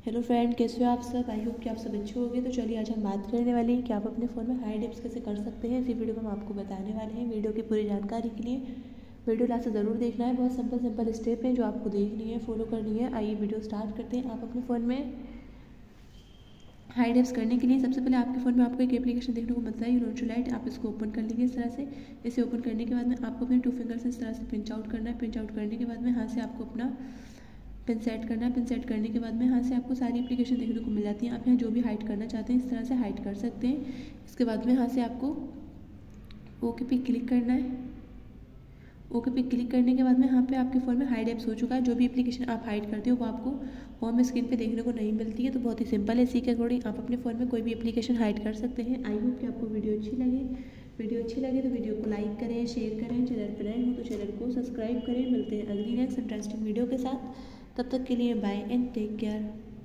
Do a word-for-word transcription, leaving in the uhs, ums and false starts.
Hello friend, कैसे हो आप सब। आई होप कि आप सब अच्छे होंगे। तो चलिए आज हम बात करने वाले हैं कि आप अपने फ़ोन में हाइड ऐप्स कैसे कर सकते हैं। इसी वीडियो में हम आपको बताने वाले हैं। वीडियो की पूरी जानकारी के लिए वीडियो लास्ट ज़रूर देखना है। बहुत सिंपल सिंपल स्टेप है जो आपको देखनी है, फॉलो करनी है। आइए वीडियो स्टार्ट करते हैं। आप अपने फ़ोन में हाइड ऐप्स करने के लिए सबसे पहले आपके फ़ोन में आपको एक एप्लीकेशन देखने को मिलता है, यूरोचुलाइट। आप इसको ओपन कर लेंगे इस तरह से। इसे ओपन करने के बाद में आपको अपने टू फिंगर से इस तरह से पिंच आउट करना है। पिंच आउट करने के बाद में यहाँ से आपको अपना पिन सेट करना है। पिन सेट करने के बाद में यहाँ से आपको सारी एप्लीकेशन देखने को मिल जाती हैं। आप यहाँ जो भी हाइड करना चाहते हैं इस तरह से हाइड कर सकते हैं। इसके बाद में यहाँ से आपको ओके पे क्लिक करना है। ओके पे क्लिक करने के बाद में यहाँ पे आपके फ़ोन में हाइड ऐप्स हो चुका है। जो भी एप्लीकेशन आप हाइड करते हो वो आपको होम स्क्रीन पे देखने को नहीं मिलती है। तो बहुत ही सिंपल है। इसी के अकॉर्डिंग आप अपने फ़ोन में कोई भी एप्लीकेशन हाइड कर सकते हैं। आई होप कि आपको वीडियो अच्छी लगे। वीडियो अच्छी लगे तो वीडियो को लाइक करें, शेयर करें। चैनल पर नए हो तो चैनल को सब्सक्राइब करें। मिलते हैं अगली नेक्स्ट इंटरेस्टिंग वीडियो के साथ। तब तक के लिए बाय एंड टेक केयर।